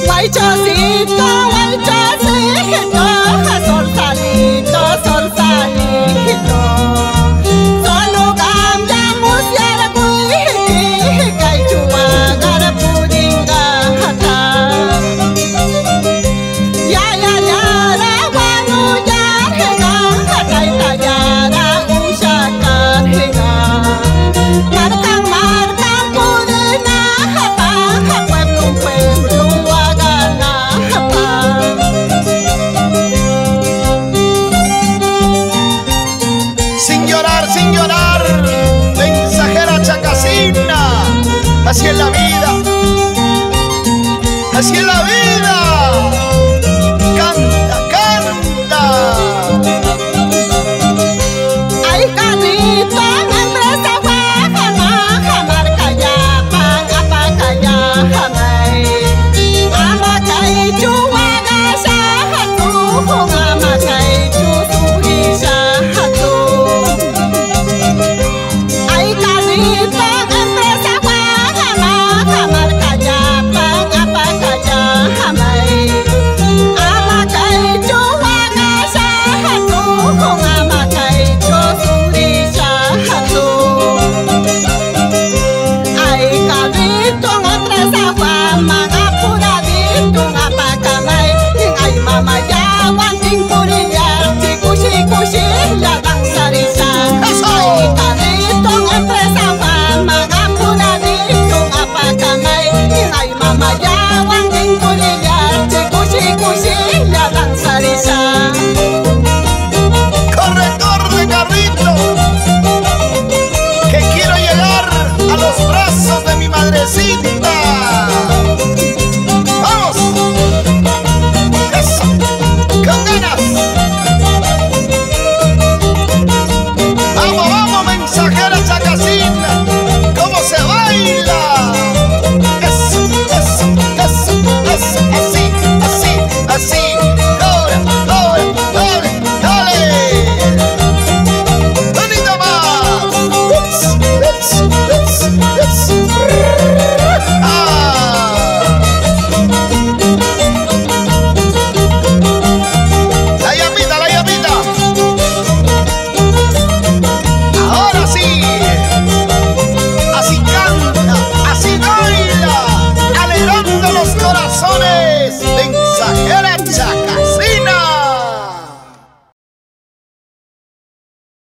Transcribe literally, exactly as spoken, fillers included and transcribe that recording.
Guay chocito, guay chocito, sol salito, sol salito. Solo cambia musiera cuy, cay chumagar pudinga hata. Ya ya ya ra wanu ya hega, hatay tayara ushakar hega. Markang markang pudina hapa, pueblo pueblo wagana hapa. Sin llorar, sin llorar, mensajera chacasina. Así es la vida, así es la vida. Canta, canta. Ay carrito, empresa guajama, jamar kaya pang apa kaya hamay. Ama kay chuwaga sa hatu, ama kay chusuhi sa hatu. Ay carrito, empresa guajama, jamar kaya pang apa kaya hamay. Ama kay chuwaga sa hatu, ama kay chusuhi sa hatu. Ay carrito, empresa guajama, mga dito nga pagkamay. Ay mamayawan ting puriyar, si kusi-kusi labang sarisa. Ay carrito, empresa guajama, mga dito nga pagkamay. Ay mamayawan ting puriyar, si kusi-kusi labang sarisa.